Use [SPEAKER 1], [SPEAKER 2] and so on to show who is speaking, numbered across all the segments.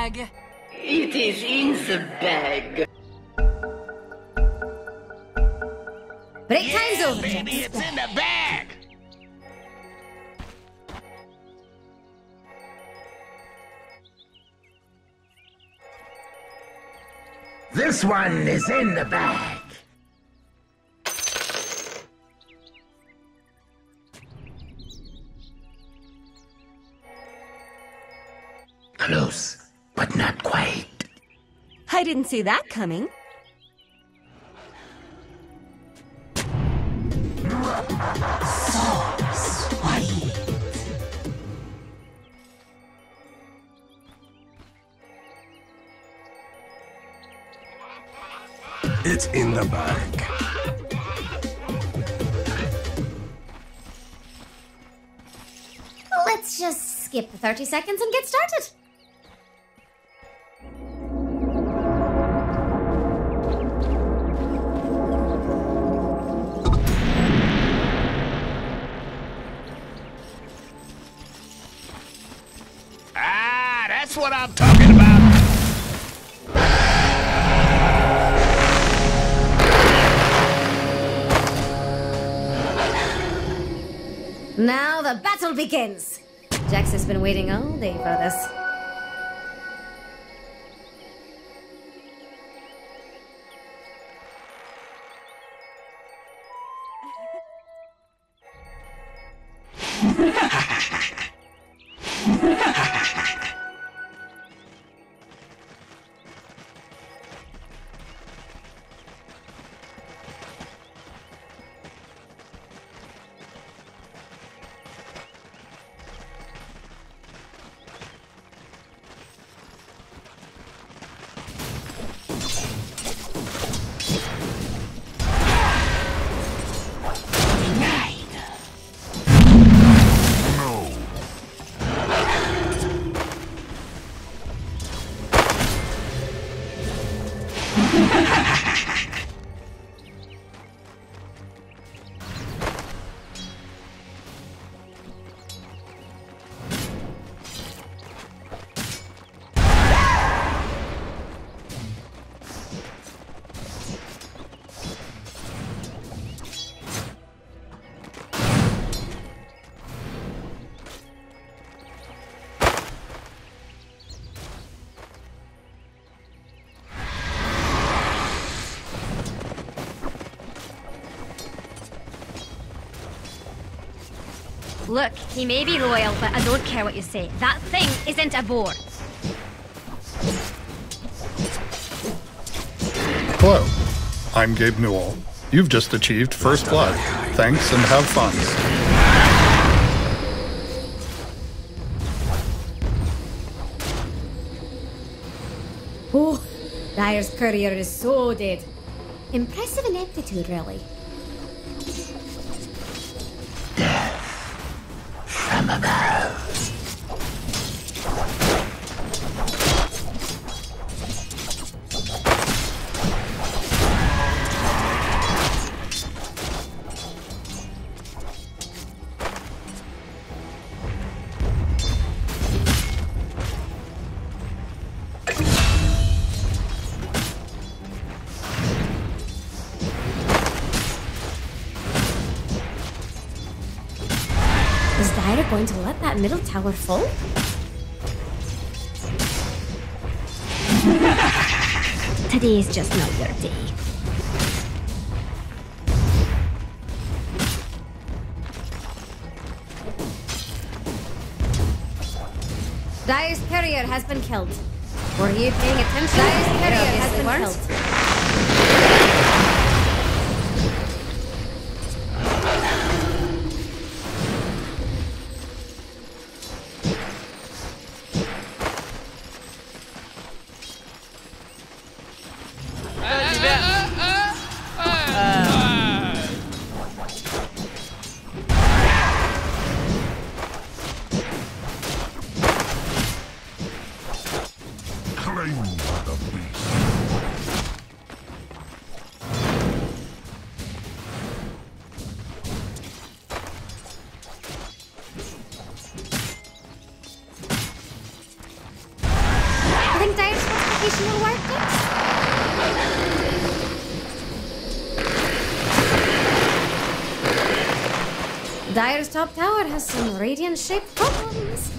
[SPEAKER 1] bag.
[SPEAKER 2] It is in the bag.
[SPEAKER 3] Break time's over.
[SPEAKER 4] Baby, it's in the bag.
[SPEAKER 5] This one is in the bag. Close, but not quite.
[SPEAKER 3] I didn't see that coming.
[SPEAKER 6] It's in the bag.
[SPEAKER 3] Let's just skip the 30 seconds and get started.
[SPEAKER 4] Ah, that's what I'm talking about.
[SPEAKER 3] Now the battle begins. Jax has been waiting all day for this.
[SPEAKER 7] Look, he may be loyal, but I don't care what you say. That thing isn't a boar.
[SPEAKER 8] Hello, I'm Gabe Newell. You've just achieved First Blood. Thanks and have fun.
[SPEAKER 3] Oh, Dyer's courier is so dead. Impressive ineptitude, really.
[SPEAKER 5] From above.
[SPEAKER 3] Is Dyer going to let that middle tower fall?
[SPEAKER 7] Today's just not your day.
[SPEAKER 3] Dyer's courier has been killed. Were you paying attention? Dyer's courier has been killed.
[SPEAKER 6] Claimed by the beast.
[SPEAKER 3] Dire's top tower has some radiant-shaped problems.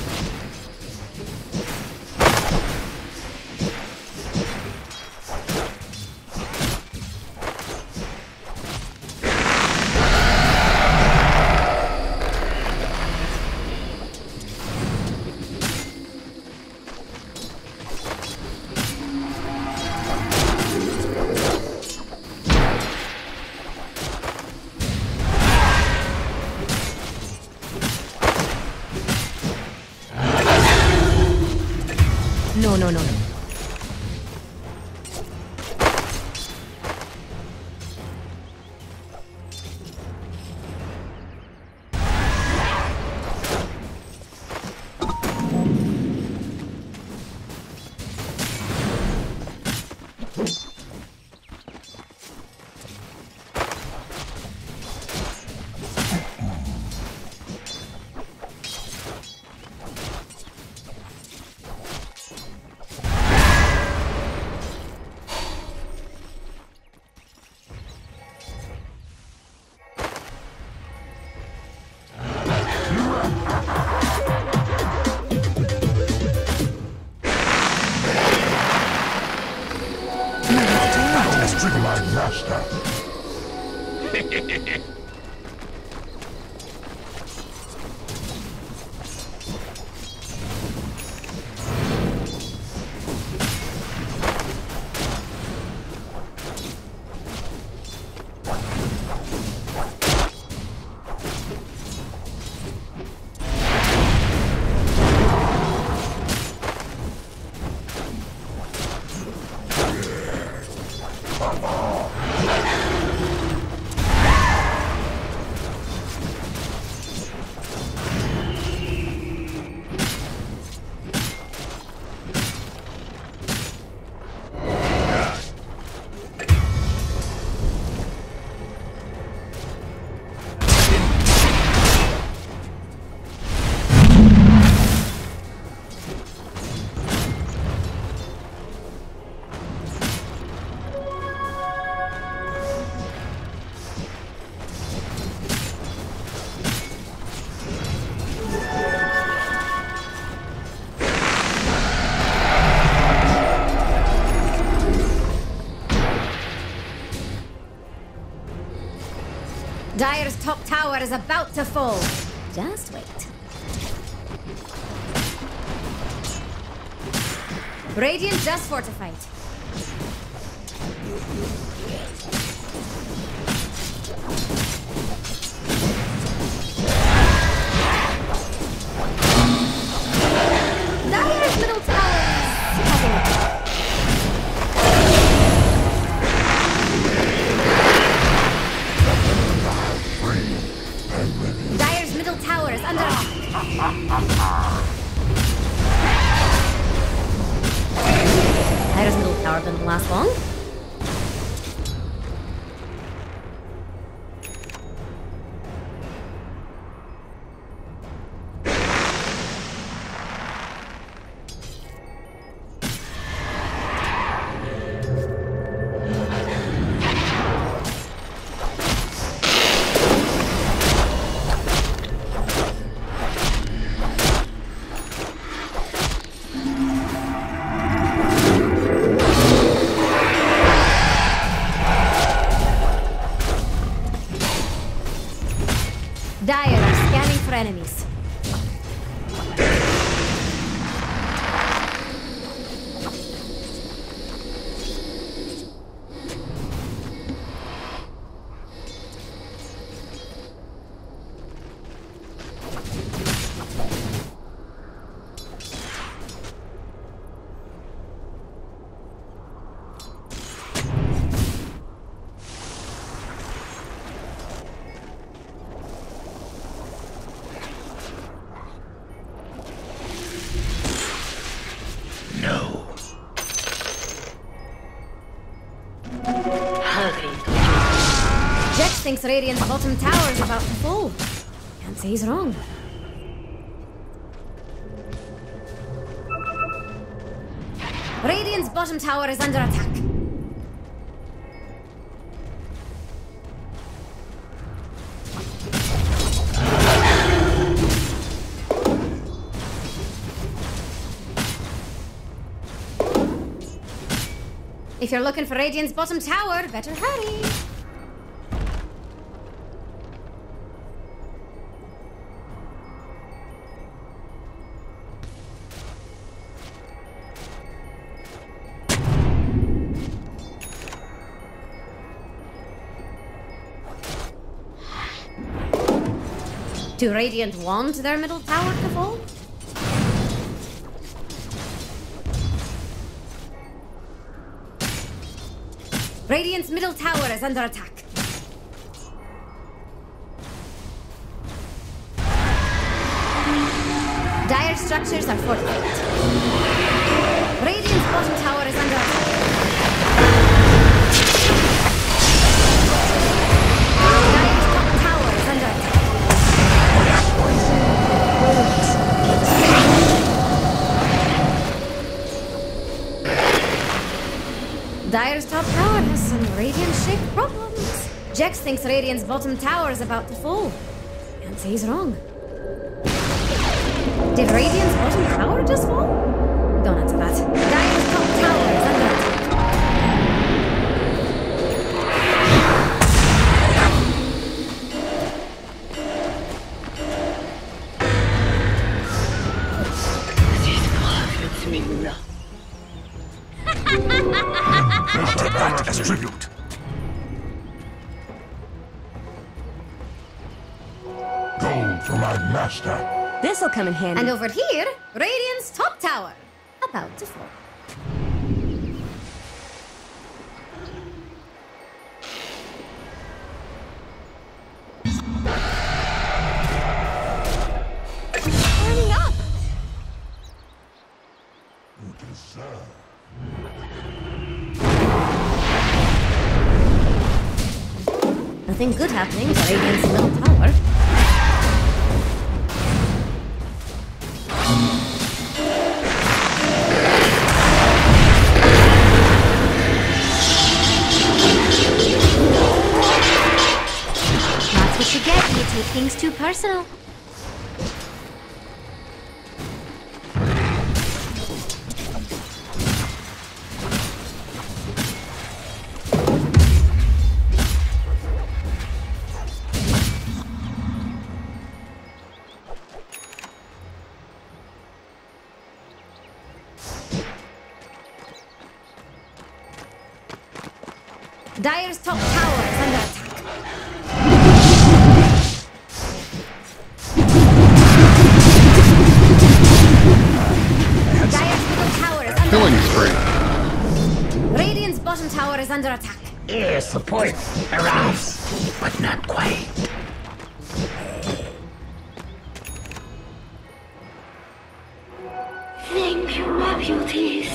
[SPEAKER 3] No. Dire's top tower is about to fall. Just wait. Radiant just fortified. Dire's middle tower is heavy. Dire's middle tower is under attack. Dire's middle tower didn't last long. Dire are scanning for enemies. Thinks Radiant's bottom tower is about to fall. Can't say he's wrong. Radiant's bottom tower is under attack. If you're looking for Radiant's bottom tower, better hurry. Do Radiant want their middle tower to fall? Radiant's middle tower is under attack. Dire structures are fortified. Radiant's bottom tower is under attack. Dire's top tower is under attack. Dire's top tower has some Radiant-shaped problems. Jax thinks Radiant's bottom tower is about to fall. Can't say he's wrong. Did Radiant's bottom tower just fall? Don't answer that. Dire's top tower is under attack.
[SPEAKER 4] Take that as tribute.
[SPEAKER 1] Gold for my master.
[SPEAKER 6] This'll come in handy.
[SPEAKER 3] And over here, Radiant's top tower, about to fall.
[SPEAKER 6] Turning up.
[SPEAKER 3] Nothing good happening to Radiant's middle tower.
[SPEAKER 7] That's what you get when you take things too personal.
[SPEAKER 3] Dire's top tower is under attack. Dire's middle tower is under
[SPEAKER 8] Killing
[SPEAKER 3] attack.
[SPEAKER 8] spree.
[SPEAKER 3] Radiant's bottom tower is under attack.
[SPEAKER 5] Air support arrives, but not quite.
[SPEAKER 2] Thank you, my beauties.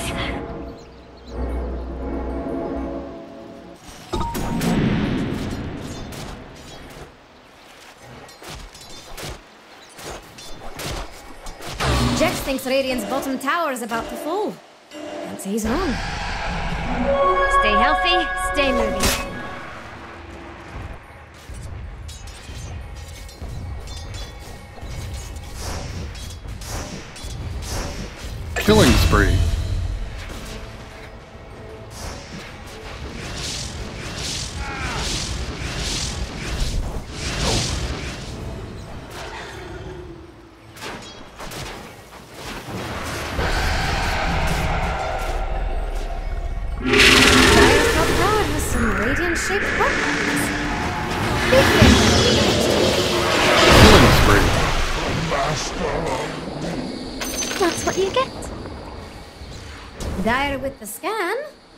[SPEAKER 3] Jax thinks Radiant's bottom tower is about to fall. Can't say he's wrong.
[SPEAKER 7] Stay healthy, stay moving.
[SPEAKER 8] Killing spree.
[SPEAKER 3] Dire's top tower has some Radiant-shaped problems.
[SPEAKER 8] Killing spree.
[SPEAKER 7] That's what you get.
[SPEAKER 3] Dire with the scan.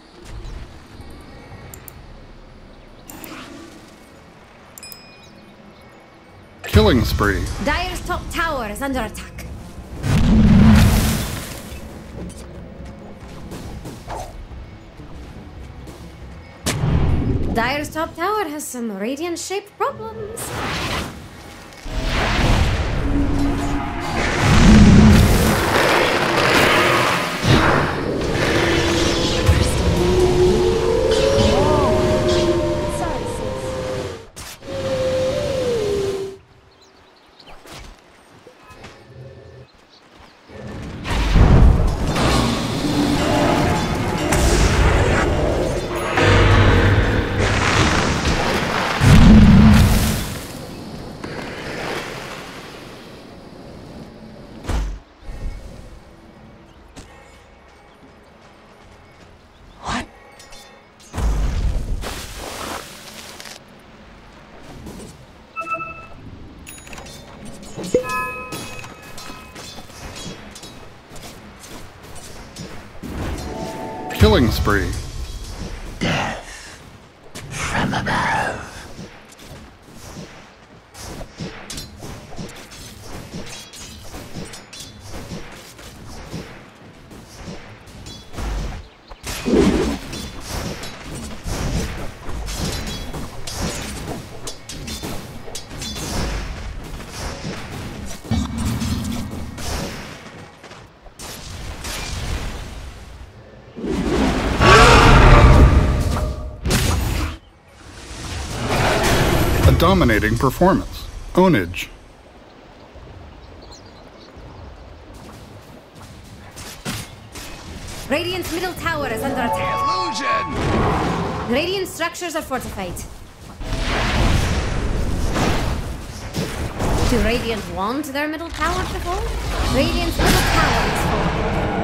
[SPEAKER 8] Killing spree.
[SPEAKER 3] Dire's top tower is under attack. Dire's top tower has some Radiant-shaped problems.
[SPEAKER 8] Killing spree.
[SPEAKER 5] Death from above.
[SPEAKER 8] Dominating performance. Ownage.
[SPEAKER 3] Radiant's middle tower is under attack.
[SPEAKER 4] Illusion!
[SPEAKER 3] Radiant structures are fortified. Do Radiant want their middle tower to fall? Radiant's middle tower is falling.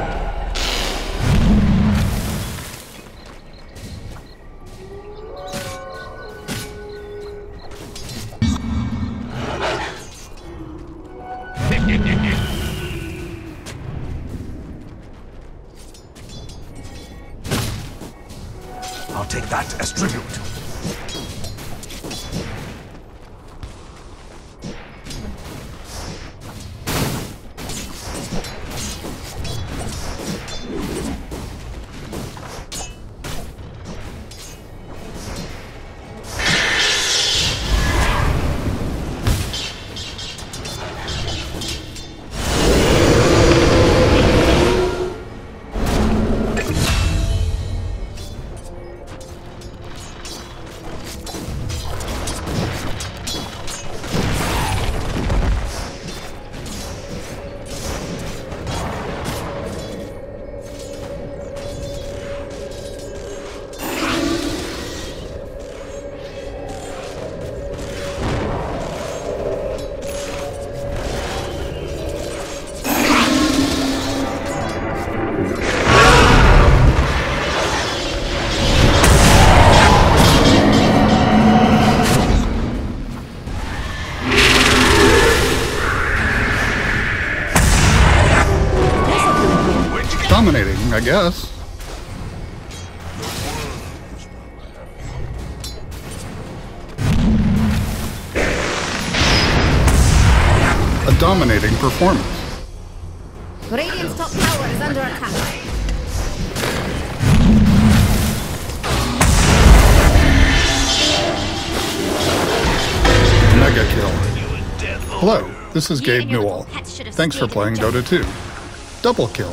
[SPEAKER 1] I'll take that as tribute.
[SPEAKER 8] Dominating, I guess. A dominating performance.
[SPEAKER 3] Radiant's top tower is under attack.
[SPEAKER 8] Mega kill. Hello, this is Gabe Newell. Thanks for playing Dota 2. Double kill.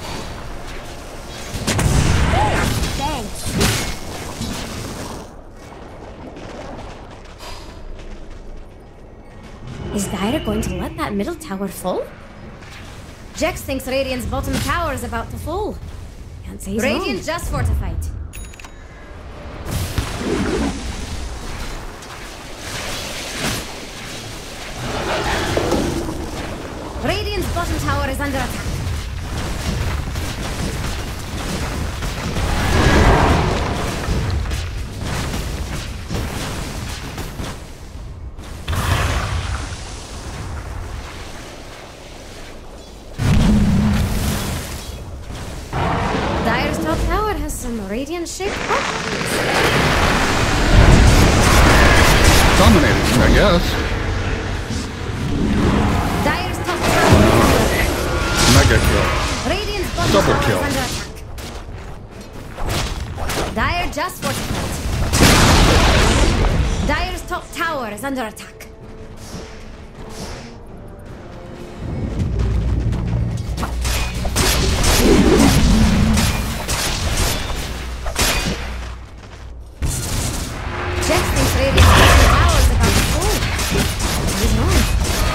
[SPEAKER 3] Is Dire going to let that middle tower fall? Jex thinks Radiant's bottom tower is about to fall. Can't say he's Radiant wrong. Just fortified. Radiant's bottom tower is under attack. Dire's top tower has some radiant-shaped problems.
[SPEAKER 8] Dominating, I guess.
[SPEAKER 3] Dire's top tower is under attack.
[SPEAKER 8] Mega kill.
[SPEAKER 3] Radiant's bottom
[SPEAKER 8] Double
[SPEAKER 3] tower
[SPEAKER 8] kill.
[SPEAKER 3] is under attack. Dire just fortified. Dire's top tower is under attack. Jex thinks Radiant's bottom tower is about to fall. He's wrong.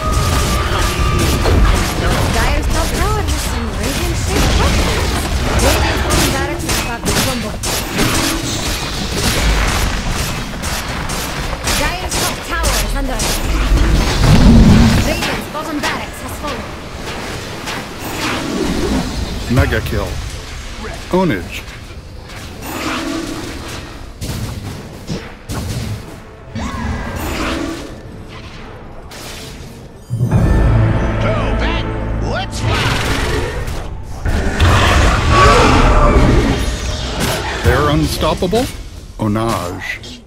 [SPEAKER 3] Dire's top tower has some radiant-shaped problems. Radiant's bottom barracks is about to crumble. Dire's top tower is under attack. Radiant's bottom barracks has fallen.
[SPEAKER 8] Mega kill. Ownage. unstoppable? Onage.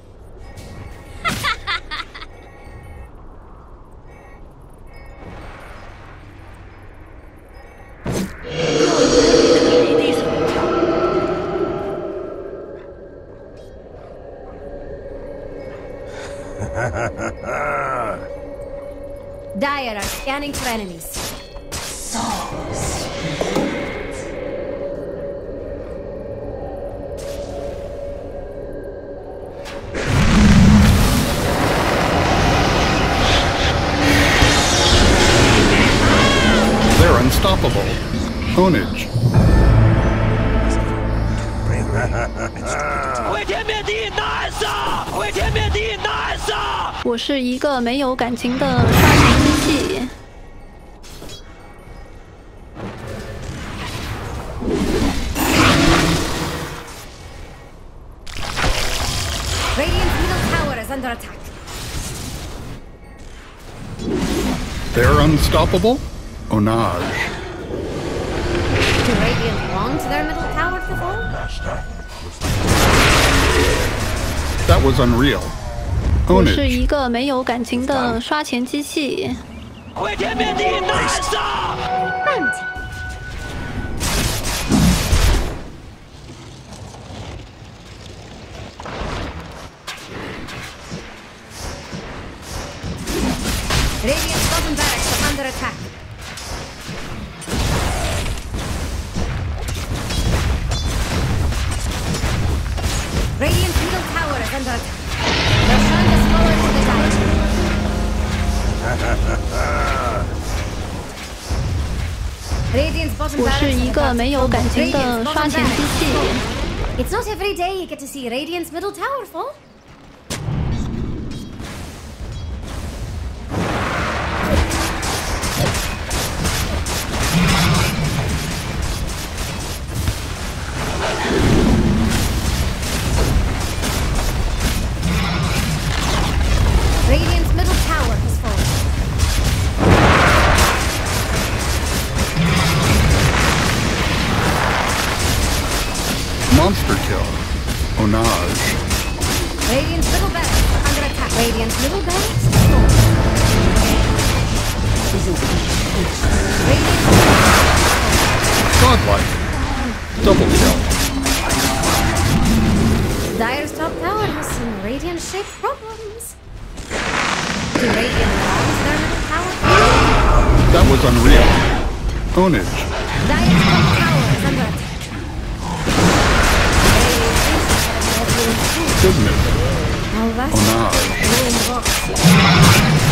[SPEAKER 3] Dire are scanning for enemies.
[SPEAKER 8] They're unstoppable. Ownage.
[SPEAKER 4] 毁天灭地难杀，毁天灭地难杀。
[SPEAKER 9] 我是一个没有感情的刷钱机器。
[SPEAKER 3] Radiant's middle tower is under attack.
[SPEAKER 8] They're unstoppable? Onage.
[SPEAKER 3] Do Radiant want their middle tower to fall?
[SPEAKER 8] That was unreal.
[SPEAKER 9] 我是
[SPEAKER 8] Ownage.
[SPEAKER 9] 一个没有感情的刷钱机器。
[SPEAKER 4] 毁天灭地难杀。
[SPEAKER 3] Radiant's bottom barracks are under attack. Radiant's middle tower is under attack. Roshan is forward to the Dire. Radiant's bottom
[SPEAKER 9] 我
[SPEAKER 3] barracks
[SPEAKER 9] 是一个没有感情的
[SPEAKER 3] Radiant's
[SPEAKER 9] 刷
[SPEAKER 3] bottom
[SPEAKER 9] 钱机
[SPEAKER 3] barracks
[SPEAKER 9] 器。
[SPEAKER 3] It's not every day you get to see Radiant's middle tower fall. Radiant's middle tower has fallen.
[SPEAKER 8] Monster kill. Onage.
[SPEAKER 3] Radiant's middle barracks are under attack. Radiant's middle barracks has fallen. Radiant's
[SPEAKER 8] Godlike. Double kill.
[SPEAKER 3] Dire's top tower has some Radiant-shaped problems. Do Radiant want their middle tower?
[SPEAKER 8] That was unreal. Ownage.
[SPEAKER 3] Dire's top tower is under attack.
[SPEAKER 8] Goodness.
[SPEAKER 3] Now that's
[SPEAKER 8] Onage.
[SPEAKER 3] blowing box.